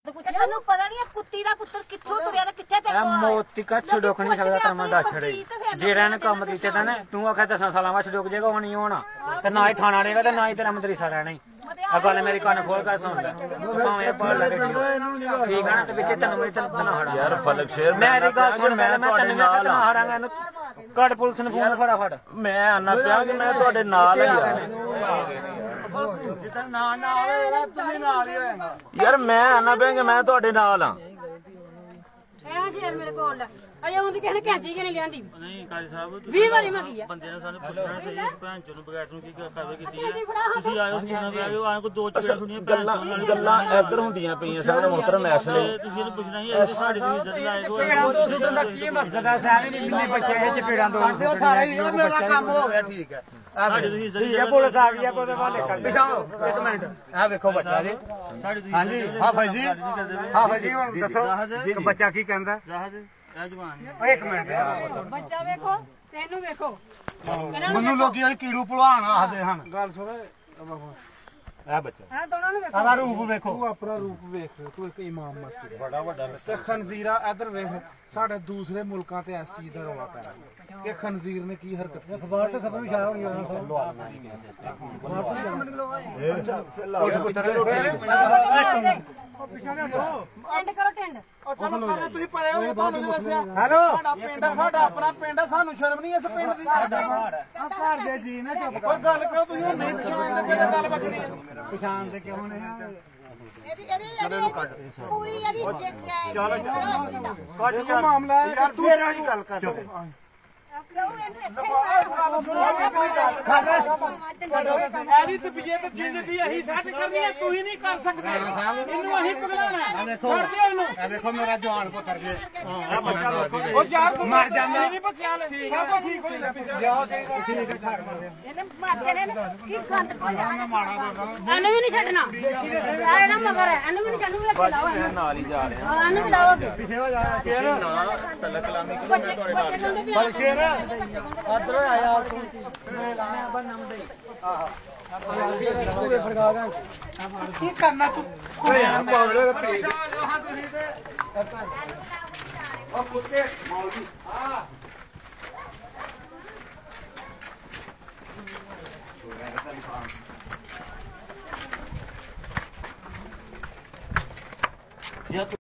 ਤੈਨੂੰ ਪਤਾ ਨਹੀਂ ਕੁੱਤੀ ਦਾ ਪੁੱਤਰ ਕਿੱਥੋਂ ਤੁਰਿਆ ਤੇ ਕਿੱਥੇ ਤੇ ਮੋਤੀ ਕੱਛ ਡੁੱਕ ਨਹੀਂ ਸਕਦਾ ਤੈਨੂੰ ਮੈਂ ਦੱਸ ਛੜੇ ਜਿਹੜਾ ਨੇ ਕੰਮ ਕੀਤੇ ਤਾਂ ਨੇ ਤੂੰ ਆਖਿਆ 10 ਸਾਲਾਂ ਬਾਅਦ ਡੁੱਕ ਜਾਏਗਾ ਉਹ ਨਹੀਂ ਹੋਣਾ ਤੇ ਨਾ ਹੀ ਥਾਣਾ ਰਹੇਗਾ ਤੇ ਨਾ ਹੀ ਤੇਰਾ ਮਦਰੀਸਾ ਰਹਿਣਾ ਹੀ ਆ ਗੱਲ ਮੇਰੀ ਕੰਨ ਖੋਲ ਕੇ ਸੁਣ ਲੈ ਭਾਵੇਂ ਪੜ ਲੈ ਠੀਕ ਆ ਨਾ ਤੇ ਵਿੱਚ ਤੈਨੂੰ ਮੇਰੀ ਤਨ ਹੜਾ ਯਾਰ ਫਲਕ ਸ਼ੇਰ ਮੇਰੀ ਗੱਲ ਸੁਣ ਮੈਂ ਤੁਹਾਡੇ ਨਾਲ ਹੜਾਂਗਾ ਇਹਨੂੰ ਕੱਢ ਪੁਲਿਸ ਨੂੰ ਫੋਨ ਫਟਾਫਟ ਮੈਂ ਆਨਾ ਪਿਆ ਕਿ ਮੈਂ ਤੁਹਾਡੇ ਨਾਲ ਹੀ ਯਾਰ ਮੈਂ ਆਨਾ ਪਿਆ ਕਿ ਮੈਂ ਤੁਹਾਡੇ ਨਾਲ ਆ ਇਹ ਸ਼ੇਰ ਮੇਰੇ ਕੋਲ ਅਜੇ ਉਹਦੀ ਕਿਸੇ ਨੇ ਕੈਂਚੀ ਕਿ ਨਹੀਂ ਲਿਆਂਦੀ ਨਹੀਂ ਕਾਜੀ ਸਾਹਿਬ 20 ਵਾਰੀ ਮੈਂ ਕੀ ਆ ਬੰਦੇ ਨੇ ਸਾਨੂੰ ਪੁੱਛਣਾ ਸਹੀ ਭੈਣ ਚੋਂ ਨੂੰ ਬਗੈਰ ਨੂੰ ਕੀ ਕਾਰਵਾਈ ਕੀਤੀ ਹੈ ਤੁਸੀਂ ਆਇਓ ਸੁਣਨਾ ਪਿਆ ਜੋ ਆਏ ਕੋ ਦੋ ਚੀਜ਼ਾਂ ਸੁਣੀਆਂ ਗੱਲਾਂ ਇੱਧਰ ਹੁੰਦੀਆਂ ਪਈਆਂ ਸਾਰੇ ਮੁਹਤਰਮ ਐਸਲੇ ਤੁਸੀਂ ਇਹਨੂੰ ਪੁੱਛਣਾ ਹੀ ਹੈ ਸਾਡੀ ਦੀ ਇੱਜ਼ਤ ਲਾਏ ਕੋ ਪੇੜਾਂ ਤੋਂ ਸੁੱਟਣ ਦਾ ਕੀ ਮਕਸਦ ਹੈ ਸਾਰੇ ਜਿੰਨੇ ਬੱਚੇ ਇਹ ਚ ਪੇੜਾਂ ਤੋਂ ਸਾਰਾ ਹੀ ਉਹਨਾਂ ਦਾ ਕੰਮ ਹੋ ਗਿਆ ਠੀਕ ਹੈ ਸਾਡੀ ਤੁਸੀਂ ਇੱਜ਼ਤ ਠੀਕ ਹੈ ਪੁਲਿਸ ਆ ਗਈ ਆ ਕੋਈ ਵਾਲੇ ਕਰ ਪਿਛਾਓ ਇੱਕ ਮਿੰਟ ਆ ਵੇਖੋ ਬੱਚਾ ਜੀ ਹਾਂਜੀ ਹਾਫਿਜ਼ ਜੀ ਹਾਫਿਜ਼ ਜੀ ਹੁਣ ਦੱਸੋ ਕਿ ਬੱਚਾ ਕੀ ਕਹਿੰਦਾ ਰਾਹਤ ਇਹ ਜਵਾਨ ਇੱਕ ਮਿੰਟ ਬੱਚਾ ਵੇਖੋ ਤੈਨੂੰ ਵੇਖੋ ਮੈਨੂੰ ਲੋਕੀ ਉਹ ਕੀੜੂ ਭਲਵਾਨ ਆਖਦੇ ਹਨ ਗੱਲ ਸੁਣ ਇਹ ਬੱਚਾ ਹਾਂ ਦੋਨਾਂ ਨੂੰ ਵੇਖੋ ਆਹ ਰੂਪ ਵੇਖੋ ਤੂੰ ਆਪਣਾ ਰੂਪ ਵੇਖ ਤੂੰ ਇੱਕ ਇਮਾਮ ਮਸਜਿਦ ਬੜਾ ਵੱਡਾ ਤੇ ਖਨਜ਼ੀਰਾ ਇਧਰ ਵੇਖ ਸਾਡੇ ਦੂਸਰੇ ਮੁਲਕਾਂ ਤੇ ਇਸ ਚੀਜ਼ ਦਾ ਰੌਲਾ ਪੈ ਰਿਹਾ ਕਿ ਖਨਜ਼ੀਰ ਨੇ ਕੀ ਹਰਕਤ ਕੀਤੀ ਅਖਬਾਰ ਤੇ ਖਬਰ ਵੀ ਛਾਇਆ ਹੋਣੀ ਟੈਂਡ ਕਰੋ ਟੈਂਡ ਤੁਸੀਂ ਪਰੇ ਹੋ ਤੁਹਾਨੂੰ ਨਹੀਂ ਦੱਸਿਆ ਹੈਲੋ ਸਾਡਾ ਪਿੰਡ ਸਾਡਾ ਆਪਣਾ ਪਿੰਡ ਆ ਸਾਨੂੰ ਸ਼ਰਮ ਨਹੀਂ ਇਸ ਪਿੰਡ ਦੀ ਘਰ ਦੇ ਜੀ ਨੇ ਚੁੱਪ ਕੋਈ ਗੱਲ ਕਿਉਂ ਤੁਸੀਂ ਨਹੀਂ ਪਛਾਣਦੇ ਫਿਰ ਗੱਲ ਬਚਣੀ ਪਛਾਣ ਦੇ ਕਿਉਂ ਨੇ ਪੂਰੀ ਇਹਦੀ ਕੱਟ ਕੇ ਮਾਮਲਾ ਹੈ ਯਾਰ ਤੂੰ ਫੇਰ ਅਸੀਂ ਗੱਲ ਕਰਦੇ ਐਦੀ ਤਬੀਅਤ ਜਿੰਦਗੀ ਅਸੀਂ ਸੈੱਟ ਕਰਨੀ ਹੈ ਤੂੰ ਹੀ ਨਹੀਂ ਕਰ ਸਕਦੇ ਇਹਨੂੰ ਅਸੀਂ ਪਗਲਾਣਾ ਛੱਡ ਦਿਓ ਇਹਨੂੰ ਇਹ ਵੇਖੋ ਮੇਰਾ ਜਵਾਨ ਪੁੱਤਰ ਜੀ ਉਹ ਯਾਰ ਤੂੰ ਮਰ ਜਾਂਦਾ ਨਹੀਂ ਬੱਚਿਆਂ ਲਈ ਸਭ ਕੁਝ ਠੀਕ ਹੋ ਜਾਂਦਾ ਇਹਨੇ ਮਾਰਦੇ ਨੇ ਕੀ ਖੰਡ ਕੋ ਜਾਣਾ ਇਹਨੂੰ ਵੀ ਨਹੀਂ ਛੱਡਣਾ ਆ ਇਹਦਾ ਮਗਰ ਹੈ ਇਹਨੂੰ ਵੀ ਨਹੀਂ ਛੱਡੂਗਾ ਲਾਓ ਨਾਲ ਹੀ ਜਾ ਰਿਹਾ ਹਾਂ ਇਹਨੂੰ ਵੀ ਲਾਓਗੇ ਪਿੱਛੇ ਹੋ ਜਾ ਸ਼ੇਰ ਨਾ ਤਲਕ ਕਲਾਮੀ ਬੱਚੇ ਬਲ ਸ਼ੇਰ ਅਦਰ ਆਇਆ ਤੂੰ ਮੈਂ ਲਾਣਾ ਬੰਨਾ ਮੁੰਡੇ ਕੀ ਕਰਨਾ ਤੂੰ ਉਹ ਕੁੱਤੇ ਮੌਲਵੀ